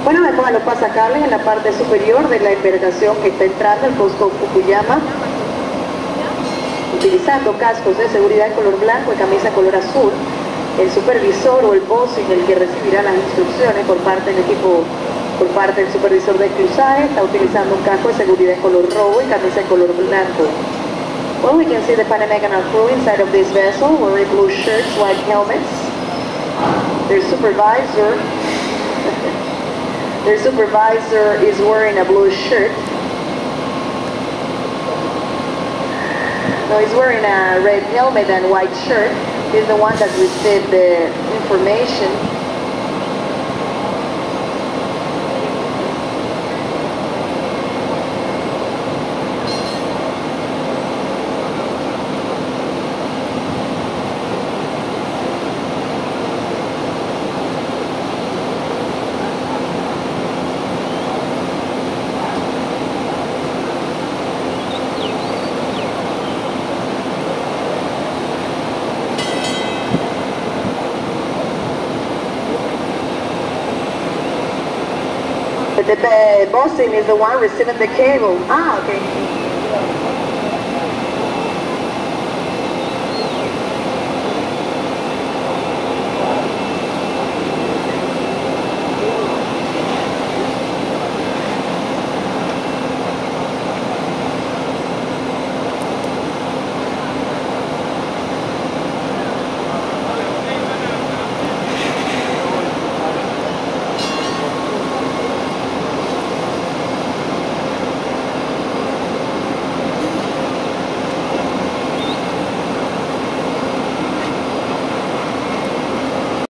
Bueno, vemos a los pasacables en la parte superior de la embarcación que está entrando al Costco Fukuyama, utilizando cascos de seguridad en color blanco y camisa color azul. El supervisor o el boss es el que recibirá las instrucciones por parte del equipo, por parte del supervisor de cruzaje. Está utilizando un casco de seguridad en color rojo y camisa en color blanco. Well, we can see the Pan American crew inside of this vessel wearing blue shirts, white helmets. Their supervisor is wearing a blue shirt. No, he's wearing a red helmet and white shirt. He's the one that received the information. The bossing is the one receiving the cable. Ah, okay.